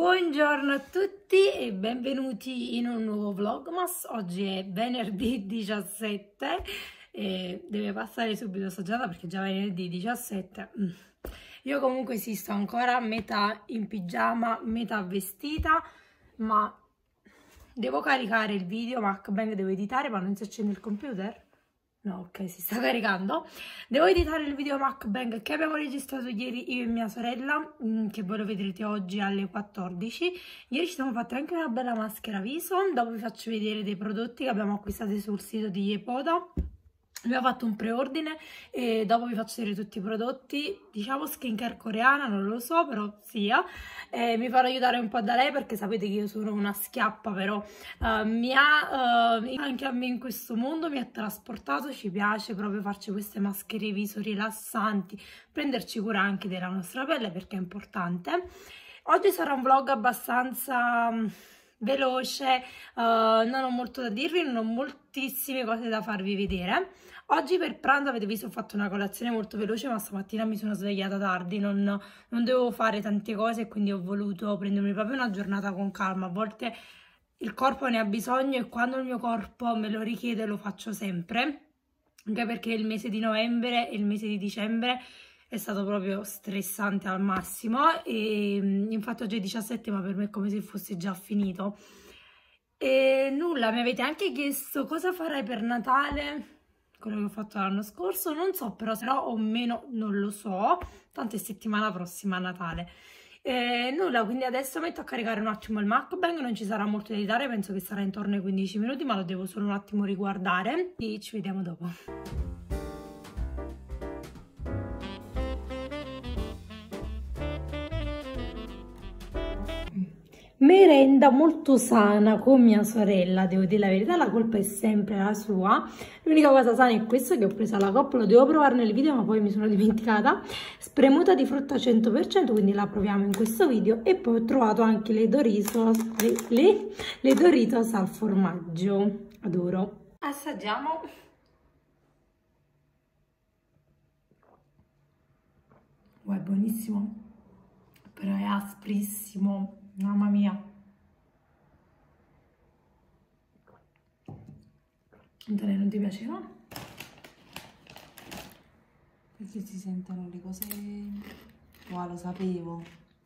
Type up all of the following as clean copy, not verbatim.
Buongiorno a tutti e benvenuti in un nuovo vlogmas. Oggi è venerdì 17 e deve passare subito sta giornata perché già venerdì 17. Io comunque sto ancora metà in pigiama, metà vestita, ma devo caricare il video MacBank, devo editare, ma non si accende il computer? No, ok, si sta caricando. Devo editare il video MacBank che abbiamo registrato ieri io e mia sorella, che voi lo vedrete oggi alle 14. Ieri ci siamo fatti anche una bella maschera viso. Dopo vi faccio vedere dei prodotti che abbiamo acquistato sul sito di Yepoda. Abbiamo fatto un preordine e dopo vi faccio vedere tutti i prodotti, diciamo skincare coreana, non lo so, però sia. Mi farò aiutare un po' da lei perché sapete che io sono una schiappa, però anche a me in questo mondo mi ha trasportato, ci piace proprio farci queste maschere viso rilassanti, prenderci cura anche della nostra pelle perché è importante. Oggi sarà un vlog abbastanza veloce, non ho molto da dirvi, non ho moltissime cose da farvi vedere. Oggi per pranzo avete visto ho fatto una colazione molto veloce, ma stamattina mi sono svegliata tardi, non dovevo fare tante cose e quindi ho voluto prendermi proprio una giornata con calma. A volte il corpo ne ha bisogno e quando il mio corpo me lo richiede lo faccio sempre, anche perché il mese di novembre e il mese di dicembre è stato proprio stressante al massimo e infatti oggi è 17 ma per me è come se fosse già finito. E nulla, mi avete anche chiesto cosa farai per Natale, quello che ho fatto l'anno scorso, non so però se no o meno non lo so, tanto è settimana prossima a Natale. Nulla, quindi adesso metto a caricare un attimo il MacBank, non ci sarà molto da editare, penso che sarà intorno ai 15 minuti ma lo devo solo un attimo riguardare e ci vediamo dopo. Merenda molto sana con mia sorella, devo dire la verità, la colpa è sempre la sua. L'unica cosa sana è questo che ho preso alla coppa, lo devo provare nel video ma poi mi sono dimenticata. Spremuta di frutta 100%, quindi la proviamo in questo video. E poi ho trovato anche le Doritos, le Doritos al formaggio, adoro. Assaggiamo. È buonissimo, però è asprissimo. Mamma mia. Antonella, non ti piaceva? Perché si sentono le cose... Wow, lo sapevo.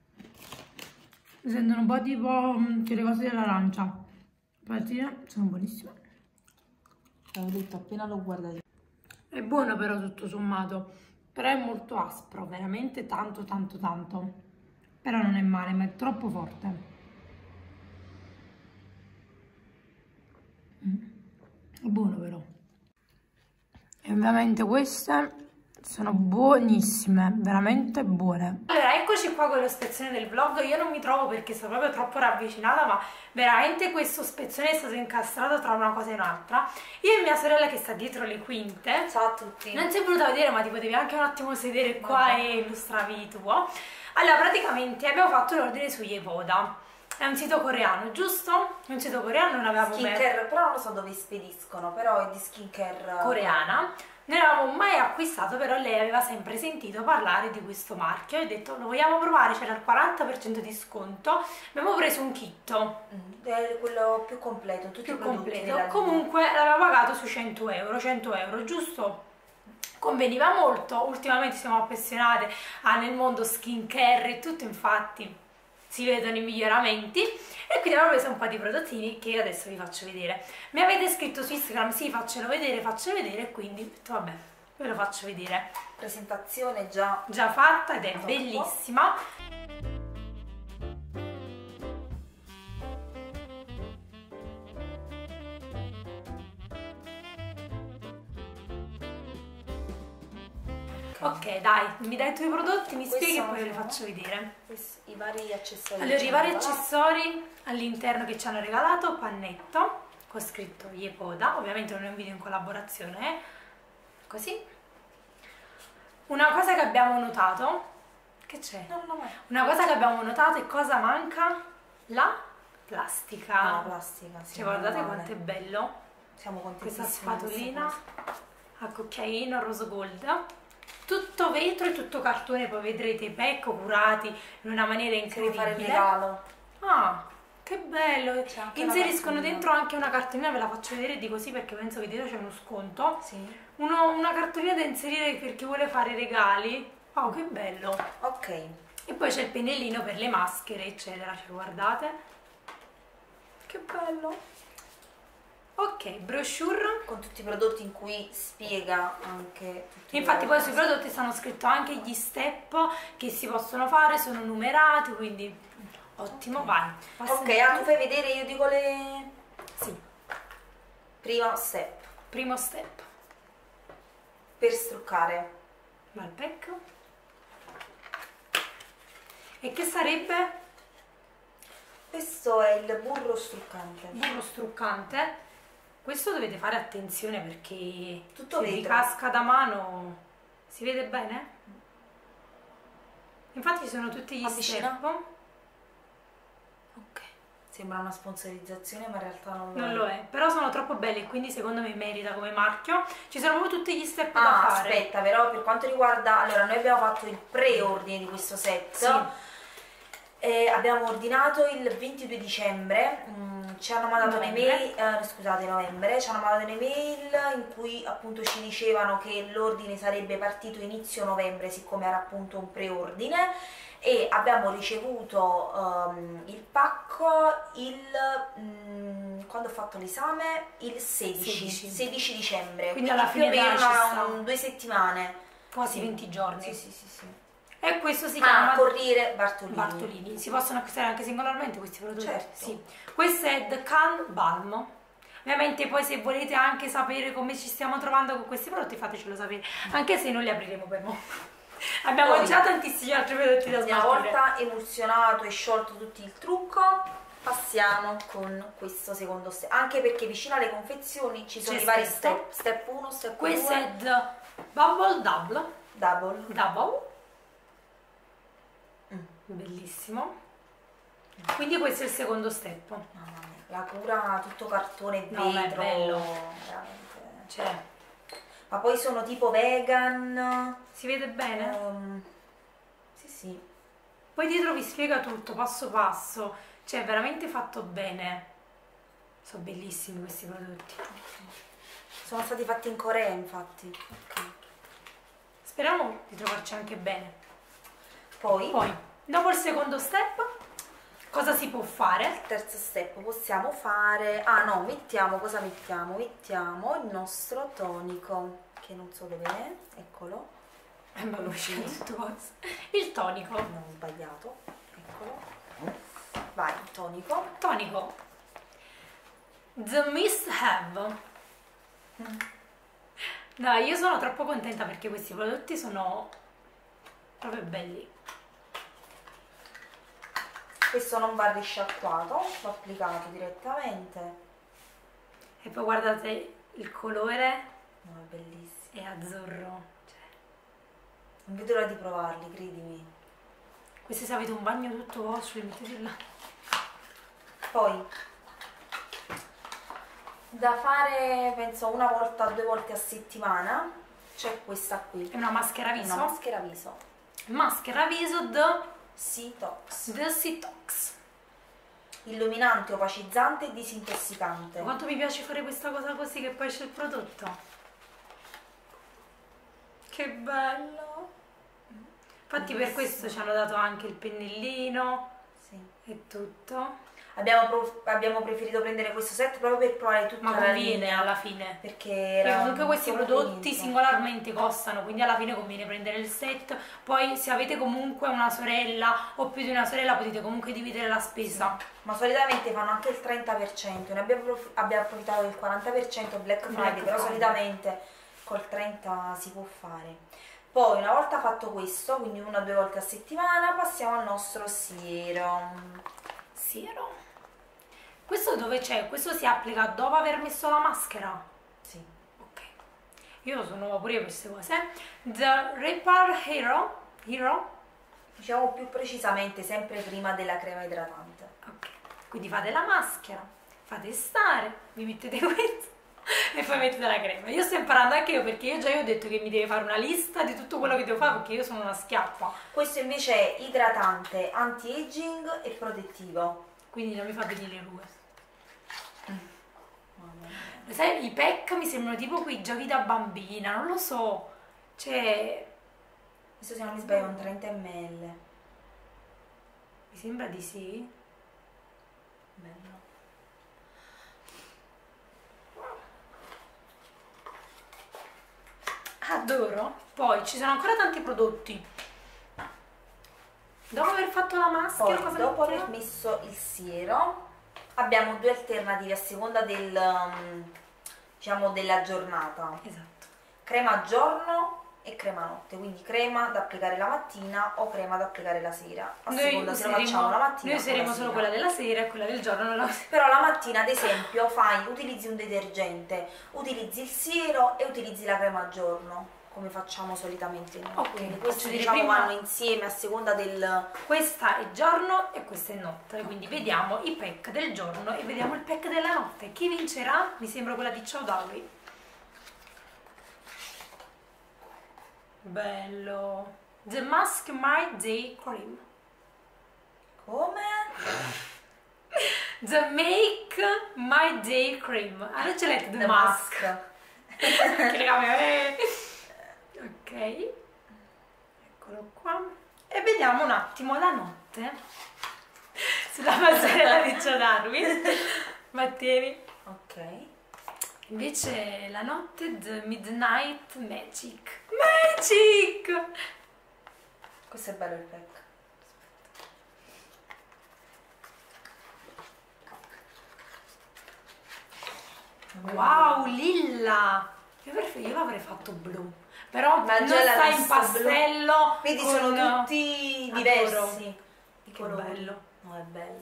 Si sentono un po' tipo le cose dell'arancia. Infatti sono buonissime. L'avevo detto appena l'ho guardato. È buono però tutto sommato. Però è molto aspro, veramente tanto tanto tanto. Però non è male, ma è troppo forte. È buono però. E ovviamente queste sono buonissime, veramente buone. Allora, eccoci qua con lo spezzone del vlog. Io non mi trovo perché sono proprio troppo ravvicinata, ma veramente questo spezzone è stato incastrato tra una cosa e un'altra. Io e mia sorella che sta dietro le quinte. Ciao a tutti. Non si è voluta vedere, ma ti potevi anche un attimo sedere qua e illustravi il tuo. Allora, praticamente abbiamo fatto l'ordine su Yepoda. È un sito coreano, giusto? È un sito coreano, non avevamo skincare, però non so dove spediscono, però è di skincare coreana. Non avevamo mai acquistato, però lei aveva sempre sentito parlare di questo marchio e ho detto lo vogliamo provare, c'era il 40% di sconto. Abbiamo preso un kit. È quello più completo, tutti i prodotti della linea. Comunque l'aveva pagato sui 100 euro, giusto? Conveniva molto, ultimamente siamo appassionate nel mondo skincare e tutto, infatti si vedono i miglioramenti e quindi abbiamo preso un po' di prodottini che adesso vi faccio vedere. Mi avete scritto su Instagram, sì, faccelo vedere e quindi ho detto vabbè, ve lo faccio vedere. Presentazione già fatta ed è bellissima. Ok, dai, mi dai i tuoi prodotti, mi spieghi e poi li faccio vedere. I vari accessori. Allora, i vari accessori all'interno che ci hanno regalato, pannetto, con scritto Yepoda, ovviamente non è un video in collaborazione, così. Una cosa che abbiamo notato, che c'è? No. Una cosa che abbiamo notato è cosa manca? La plastica. La plastica, sì. Cioè, guardate quanto è bello. Siamo contenti. Questa spatolina a cucchiaino rose gold. Tutto vetro e tutto cartone, poi vedrete i pack curati in una maniera incredibile. Fare il regalo. Ah, che bello! C'è anche Inseriscono una cartolina. dentro anche una cartolina, ve la faccio vedere di così perché penso che dietro c'è uno sconto. Sì. Una cartolina da inserire per chi vuole fare regali. Oh, che bello! Ok. E poi c'è il pennellino per le maschere, eccetera. Cioè, guardate. Che bello! Ok, brochure. Con tutti i prodotti in cui spiega anche tutti i Infatti poi prodotti. sui prodotti stanno scritto anche gli step che si possono fare, sono numerati, quindi ottimo, vai. Ok, tu fai vedere, io dico le... Sì, Primo step. primo step. Per struccare. Malbec. E che sarebbe? Questo è il burro struccante. Burro struccante. Questo dovete fare attenzione perché Tutto se vi vetro. casca da mano si vede bene? Infatti ci sono tutti gli Avvicina. step. Ok. Sembra una sponsorizzazione, ma in realtà non lo Non è. lo è, però sono troppo belli, quindi secondo me merita come marchio. Ci sono proprio tutti gli step da Ah, fare. aspetta, però per quanto riguarda... Allora, noi abbiamo fatto il pre-ordine di questo set. Sì. Abbiamo ordinato il 22 dicembre, ci hanno mandato Novembre. un'email, scusate, novembre, ci hanno mandato un'email in cui appunto ci dicevano che l'ordine sarebbe partito inizio novembre, siccome era appunto un preordine, e abbiamo ricevuto il pacco quando ho fatto l'esame? Il 16 dicembre, Quindi alla più o fine dai, meno ci sta. 2 settimane. Quasi Sì. 20 giorni. Sì. E questo si chiama Corriere Bartolini. Bartolini. Si possono acquistare anche singolarmente questi prodotti? Certo. Sì. Questo è The Can Balm. Ovviamente poi se volete anche sapere come ci stiamo trovando con questi prodotti fatecelo sapere, anche se non li apriremo per mo'. Abbiamo Poi, già tantissimi altri prodotti da Una smaltire. volta emulsionato e sciolto tutto il trucco, passiamo con questo secondo step. Anche perché vicino alle confezioni ci sono C'è i vari scritto. step. Step 1, step Questo 2, è The Bubble Double. double. Bellissimo. Quindi questo è il secondo step. Mamma mia, la cura tutto cartone e No, ma è vetro. bello. Veramente. Cioè, Ma poi sono tipo vegan. si vede bene? Sì. Poi dietro vi spiega tutto, passo passo. Cioè, è veramente fatto bene. Sono bellissimi questi prodotti. Sono stati fatti in Corea, infatti. Ok. Speriamo di trovarci anche bene. Poi, Poi, dopo il secondo step, cosa si può fare? terzo step, possiamo fare... Ah no, cosa mettiamo? Mettiamo il nostro tonico, che non so dove è, eccolo. Ma lo scelgo tutto cosa. Il tonico. Non ho sbagliato, eccolo. Vai, tonico. Tonico. The Mist Have. Dai, io sono troppo contenta perché questi prodotti sono proprio belli. Questo non va risciacquato, va applicato direttamente. E poi guardate il colore, No, è bellissimo. è azzurro. Cioè, Non vedo l'ora di provarli, credimi. questi se avete un bagno tutto vostro, li mettete là. Poi, da fare penso 1-2 volte a settimana, c'è questa qui. È una maschera viso. Una maschera viso. Maschera viso The Detox. Detox. Illuminante, opacizzante e disintossicante. Quanto mi piace fare questa cosa così che poi c'è il prodotto. Che bello. Infatti per questo ci hanno dato anche il pennellino Sì. e tutto. Abbiamo preferito prendere questo set proprio per provare tutta Ma la conviene linea. alla fine. Perché Perché era comunque questi molto prodotti convinto. singolarmente costano, quindi alla fine conviene prendere il set. Poi se avete comunque una sorella o più di una sorella potete comunque dividere la spesa. Ma solitamente fanno anche il 30%, ne abbiamo approfittato del 40% Black Friday, però Friday. solitamente col 30% si può fare. Poi una volta fatto questo, quindi 1-2 volte a settimana, passiamo al nostro serum. Siero. Questo dove c'è? Questo si applica dopo aver messo la maschera? Sì. Ok. Io sono nuova pure io per queste cose. The Repair Hero. Diciamo più precisamente sempre prima della crema idratante. Ok. Quindi fate la maschera, fate stare, vi mettete questo e poi mettete la crema. Io sto imparando anche io perché io ho detto che mi deve fare una lista di tutto quello che devo fare perché io sono una schiappa. Questo invece è idratante, anti-aging e protettivo. quindi non mi fa venire rughe. Lo sai, i pack mi sembrano tipo quei giochi da bambina, non lo so, cioè... Questo se non mi sbaglio è un 30 ml. Mi sembra di sì. Bello. Adoro. Poi ci sono ancora tanti prodotti. Dopo aver fatto la maschera, Poi, cosa dopo mettiamo? aver messo il siero, abbiamo due alternative a seconda diciamo, della giornata. Esatto. Crema giorno e crema notte, quindi crema da applicare la mattina o crema da applicare la sera, a seconda se lo facciamo la mattina. Noi useremo solo quella della sera e quella del giorno non la Però la mattina, ad esempio, utilizzi un detergente, utilizzi il siero e utilizzi la crema giorno, come facciamo solitamente noi. Ok, Quindi questi faccio dire diciamo prima- vanno insieme a seconda del... Questa è giorno e questa è notte, quindi vediamo i pack del giorno e vediamo il pack della notte. Chi vincerà? Mi sembra quella di Ciao Dolly. Bello. The Mask My Day Cream. Come? The Make My Day Cream. Ah, non ce l'hai The Mask. Che raga, ok, eccolo qua. E vediamo un attimo la notte sulla mozzarella di Ciao Darwin. Mattieni. Ok. Invece la notte The Midnight Magic. Magic! Questo è bello il pack. Wow, lilla! Io l'avrei fatto blu. Però Ma non già l'ha sta in visto pastello. Vedi, con- sono tutti diversi. I Che colori. bello. No, è bello,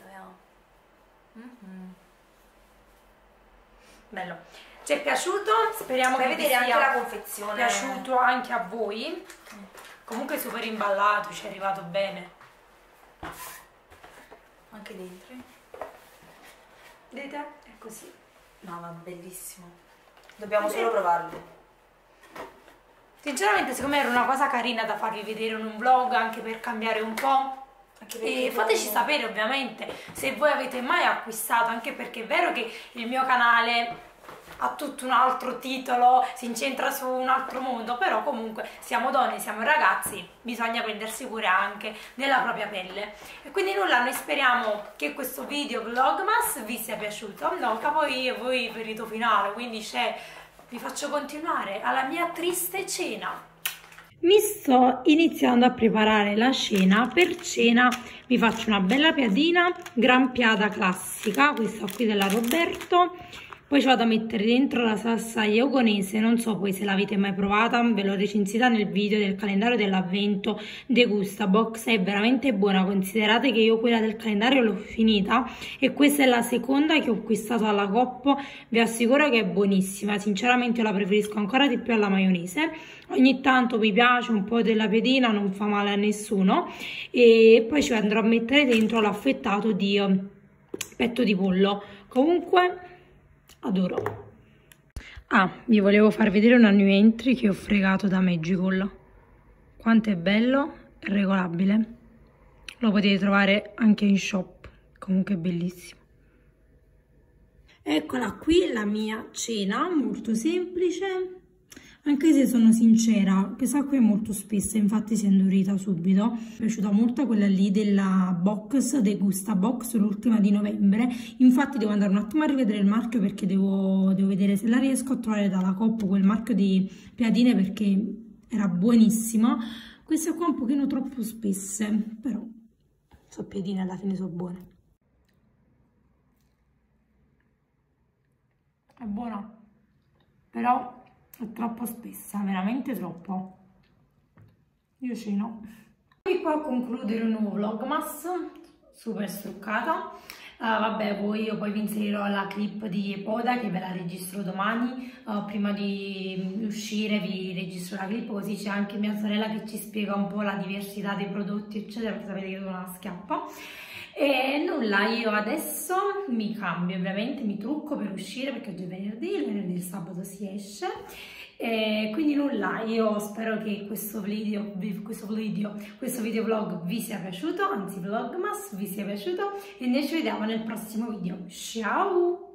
Bello. Ci è piaciuto? Speriamo Fai che vi vedere anche la sia confezione. piaciuto anche a voi. Comunque super imballato, ci è arrivato bene. Anche dentro. Vedete? È così. No, ma bellissimo. Dobbiamo solo provarlo. Sinceramente secondo me era una cosa carina da farvi vedere in un vlog, anche per cambiare un po'. Anche E fateci sapere ovviamente se voi avete mai acquistato, anche perché è vero che il mio canale ha tutto un altro titolo, si incentra su un altro mondo, però comunque siamo donne, siamo ragazzi, bisogna prendersi cura anche della propria pelle. E quindi nulla, noi speriamo che questo video vlogmas vi sia piaciuto. No, poi voi per il rito finale, quindi vi faccio continuare alla mia triste cena. Mi sto iniziando a preparare la cena. Per cena vi faccio una bella piadina grampiata classica, questa qui della Roberto. Poi ci vado a mettere dentro la salsa iogonese, non so poi se l'avete mai provata, ve l'ho recensita nel video del calendario dell'avvento The Gustabox, è veramente buona. Considerate che io quella del calendario l'ho finita e questa è la seconda che ho acquistato alla Coop, vi assicuro che è buonissima, sinceramente io la preferisco ancora di più alla maionese. Ogni tanto mi piace un po' della piadina, non fa male a nessuno. E poi ci andrò a mettere dentro l'affettato di petto di pollo. Comunque adoro. Vi volevo far vedere una new entry che ho fregato da Magical. Quanto è bello e regolabile. Lo potete trovare anche in shop, comunque è bellissimo. Eccola qui la mia cena, molto semplice, anche se sono sincera, questa qui è molto spessa, infatti si è indurita subito. Mi è piaciuta molto quella lì della box, The Gustabox, l'ultima di novembre. Infatti devo andare un attimo a rivedere il marchio perché devo vedere se la riesco a trovare dalla Coop quel marchio di piadine, perché era buonissima. Queste qua un pochino troppo spesse, però so piadine alla fine sono buone. È buona, però è troppo spessa, veramente troppo. Io ceno. Qui qua a concludere un nuovo vlogmas super struccata. Vabbè, io poi vi inserirò la clip di Poda che ve la registro domani. Prima di uscire vi registro la clip, così c'è anche mia sorella che ci spiega un po' la diversità dei prodotti eccetera, perché sapete che sono una schiappa. E nulla, io adesso mi cambio, ovviamente mi trucco per uscire perché oggi è venerdì, il sabato si esce. E quindi nulla, io spero che questo videoblog vi sia piaciuto, anzi vlogmas vi sia piaciuto, e noi ci vediamo nel prossimo video. Ciao!